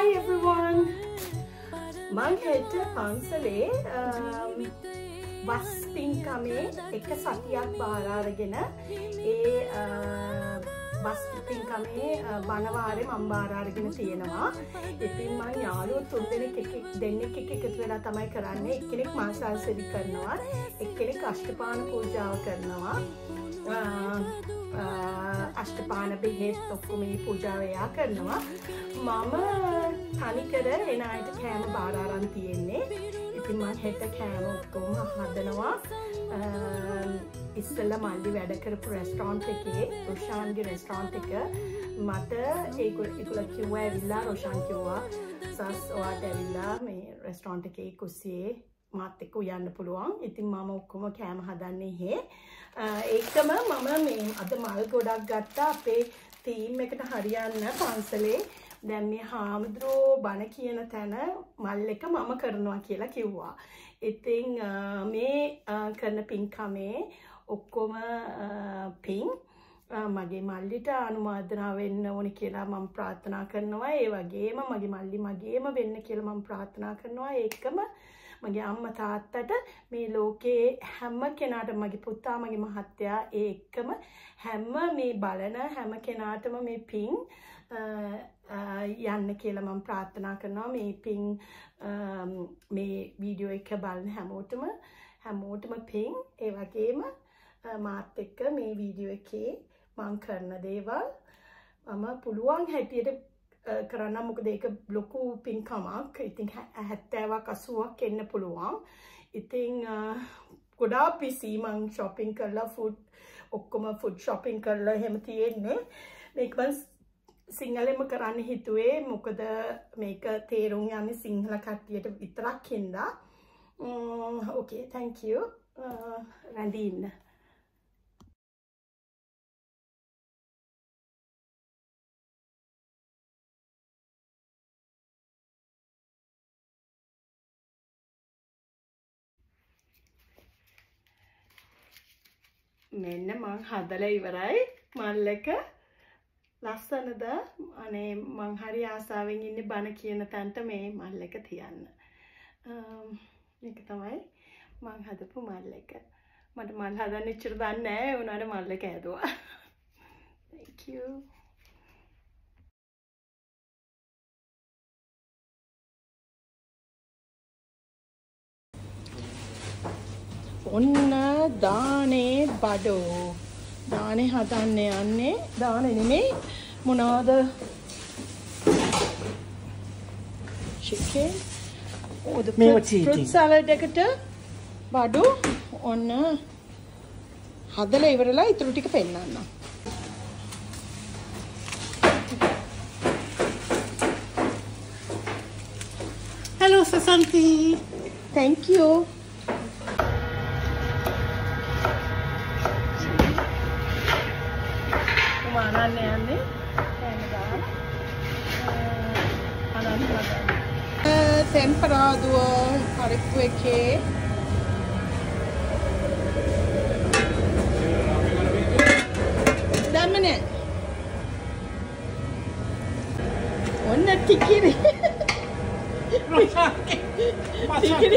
Hi everyone. මං හෙට පන්සලේ වස් පින්කමේ එක සතියක් බාර අරගෙන ඒ වස් පින්කමේ බණවාරේ මම බාර අරගෙන තියෙනවා. ඉතින් මං යාළුවෝ තුන් දෙනෙක් එකතු වෙලා තමයි කරන්නේ. එක්කෙනෙක් මාසාසෙදි කරනවා, එක්කෙනෙක් අෂ්ටපාන පූජාව කරනවා. අෂ්ටපාන බෙහෙත් ඔක්කොම මේ පූජාව එයා කරනවා. මම තනිකර එන අයට කෑම බාර අරන් තියෙන්නේ. ඉතින් මම හෙට කෑම ඔක්කොම හදනවා. ඉස්සෙල්ලා මල්ලි වැඩ කරපු රෙස්ටෝරන්ට් එකේ රොෂාන්ගේ රෙස්ටෝරන්ට් එක මට ඒගොල්ලෝ කිව්වා ඇවිල්ලා රොෂාන් කිව්වා සස් ඔයාට ඇවිල්ලා මේ රෙස්ටෝරන්ට් එකේ කුස්සියේ මාත් එක්ක උයන්න පුළුවන්. ඉතින් මම ඔක්කොම කෑම හදන්නේ හේ. ඒකම මම මේ අද මල් ගොඩක් ගත්තා අපේ තීම් එකට හරියන්න පන්සලේ. දැන් මේ හාමුදුරුවෝ බණ කියන තැන මල් එක මම කරනවා කියලා කිව්වා. ඉතින් මේ කරන පින්කමේ ඔක්කොම පින් මගේ මල්ලිට අනුමೋದනා වෙන්න ඕනි කියලා මම ප්‍රාර්ථනා කරනවා. ඒ වගේම මගේ මල්ලි මගේම වෙන්න කියලා මම ප්‍රාර්ථනා කරනවා. ඒකම මගේ අම්මා තාත්තට මේ ලෝකේ හැම කෙනාටම මගේ පුතා මගේ මහත්තයා ඒ එක්කම හැම මේ බලන හැම කෙනාටම මේ පින් යන්න කියලා මම ප්‍රාර්ථනා කරනවා. මේ පින් මේ වීඩියෝ එක බලන හැමෝටම පින්. ඒ වගේම මාත් එක්ක මේ වීඩියෝ එකේ මම කරන දේවල් මම පුළුවන් හැටියට කරන්න. මොකද ඒක ලොකු පින්කමක්. ඉතින් 70ක් 80ක් එන්න පුළුවන්. ඉතින් ගොඩාක් බිසි. මං shopping කරලා ඔක්කොම food shopping කරලා එහෙම තියෙන්නේ. මේක මං සිංහලෙන්ම කරන්න හිතුවේ. මොකද මේක තේරුම් යන්නේ සිංහල කට්ටියට විතරක් හින්දා. Okay, thank you. රැඳී ඉන්න. මෙන්න මං හදලා ඉවරයි. මල් එක ලස්සනද? අනේ මං හරි ආසාවෙන් ඉන්නේ බණ කියන තැනට මේ මල් එක තියන්න. මේක තමයි මං හදපු මල් එක. මට මල් හදන්න ඉච්චර දන්නේ නැහැ. ඒ වුණාට මල් එක හැදුවා. Thank you. ඔන්න දානේ බඩෝ. දානේ හදන්න යන්නේ. දානේ නෙමෙයි මොනවාද? chicken. fruit salad එකට බඩෝ. ඔන්න හදලා ඉවරලා ඊටු ටික පෙන්නන්න. Hello Sasanti. Thank you. temperado haripu එකේ දැම්මනේ ඔන්න ටිකිරි ටිකිරි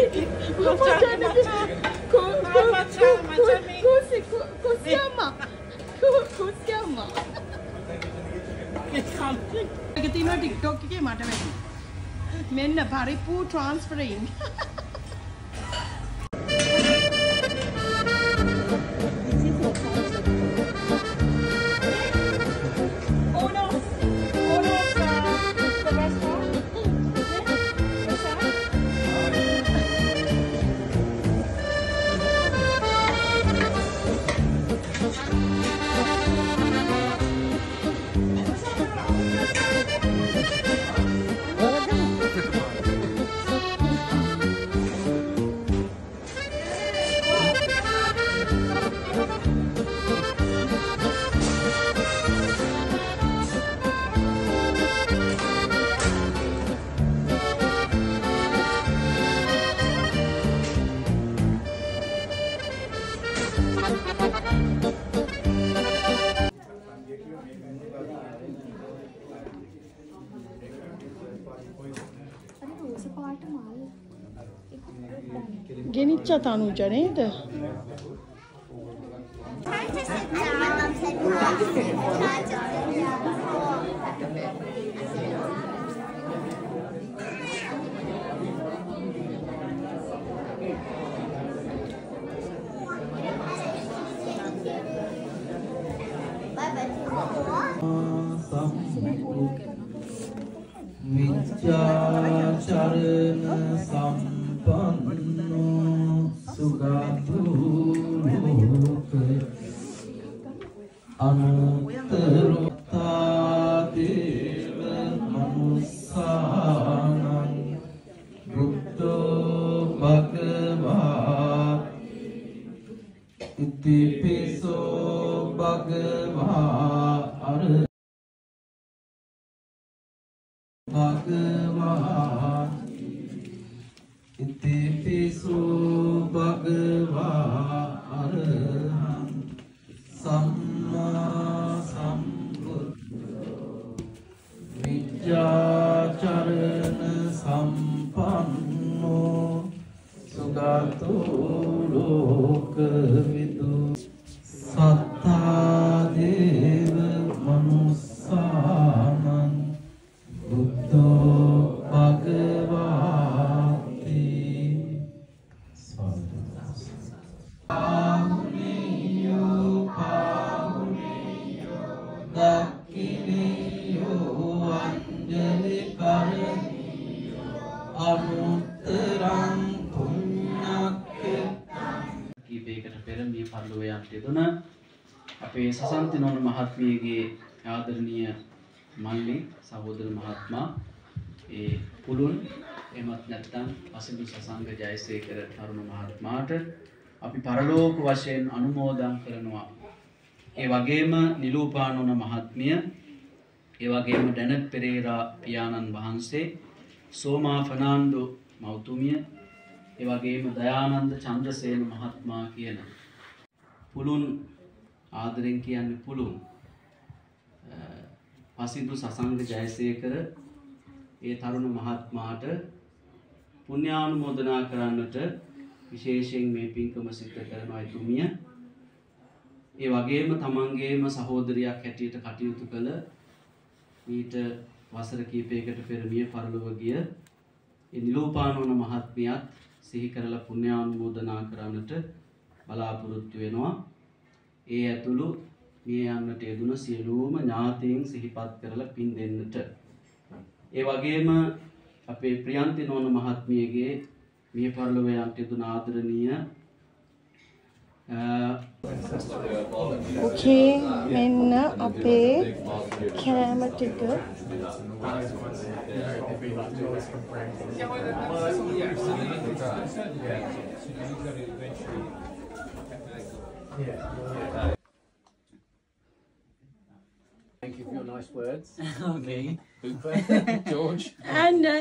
කුසියම්මා ඒක තියෙනවා TikTok එකේ මට වැඩි මෙන්න පරිප්පු transferring ගෙනිච්ච තනුජ නේද? Time to sit down. Sit Vichacharana sampanno sugatuloka anuttarotadeva manussanam buddho bhagava itipiso bhagava arahata Bhagava Itipisu Bhagava Araham Samma Sambuddho Vichacharana Sampanno Sugato Lokavidu Satta Deva Manussanam Buddho Bhagavati Pahuniyo Pahuniyo Dakkiniyo Anjali Karaniyo Anuttarang Punyakketam කීපයකට පෙර මිය පරලොව යන්නට යෙදුන අපේ සසන්ති නෝන මහත්මියගේ ආදරණීය මල්ලි සහෝදර මහත්මයා ඒ පුළුන් එමත් නැත්නම් පසිදු සසංග ජයසේකර තරුණ මහත්මයාට අපි පරලෝක වශයෙන් අනුමෝදන් කරනවා. ඒ වගේම නිලූපානෝන මහත්මිය, ඒ වගේම ඩැනට් පෙරේරා පියාණන් වහන්සේ, සෝමා ෆර්නාන්ඩෝ මෞතුමිය, ඒ වගේම දයානන්ද චන්ද්‍රසේන මහත්මයා කියන පුළුන් ආදරෙන් කියන්නේ පුළුන් පසිදු සසංග ජයසේකර ඒ තරුණ මහත්මයාට පුණ්‍යානුමෝදනා කරන්නට විශේෂයෙන් මේ පින්කම සිද්ධ කරනවා එතුමිය. ඒ වගේම තමන්ගේම සහෝදරියක් හැටියට කටයුතු කළ මීට වසර කිහිපයකට පෙර මිය පරලොව ගිය ඒ නිලෝපානෝන මහත්මියත් සිහි කරලා පුණ්‍යානුමෝදනා කරන්නට බලාපොරොත්තු වෙනවා. ඒ ඇතුළු මිය යන්නට යෙදුන සියලුම ඥාතීන් සිහිපත් කරලා පින් දෙන්නට. ඒ වගේම අපේ ප්‍රියන්ති නෝන මහත්මියගේ මිය පරලොව යන්නට යෙදුන ආදරණීය Okay, මෙන්න අපේ කෑම ටික. Thank you for your nice words. Okay. Hooper, George. And හරි.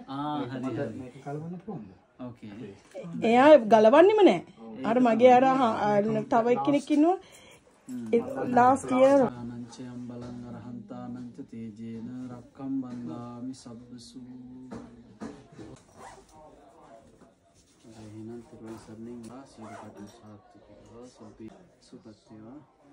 Okay. එයා ගලවන්නෙම නෑ. අර මගේ අර තව එක්කෙනෙක් ඉන්නවා. Last year ආනංචයම් බලං අරහන්තානංච තේජේන රක්කම් බන්දාමි සබ්බසු. එහෙනම් තිරුවන් සරණින් සියලු කටයුතු සාර්ථක වේවා. සුපත් වේවා.